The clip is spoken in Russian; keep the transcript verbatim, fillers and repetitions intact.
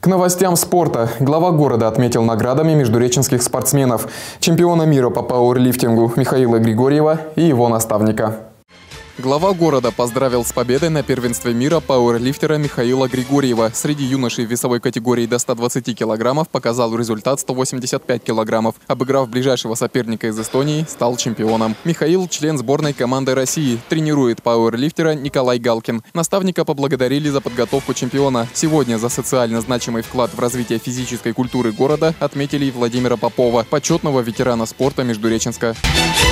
новостям спорта. Глава города отметил наградами междуреченских спортсменов, чемпиона мира по пауэрлифтингу Михаила Григорьева и его наставника. Глава города поздравил с победой на первенстве мира пауэрлифтера Михаила Григорьева. Среди юношей в весовой категории до ста двадцати килограммов показал результат сто восемьдесят пять килограммов. Обыграв ближайшего соперника из Эстонии, стал чемпионом. Михаил – член сборной команды России. Тренирует пауэрлифтера Николай Галкин. Наставника поблагодарили за подготовку чемпиона. Сегодня за социально значимый вклад в развитие физической культуры города отметили и Владимира Попова, почетного ветерана спорта Междуреченска.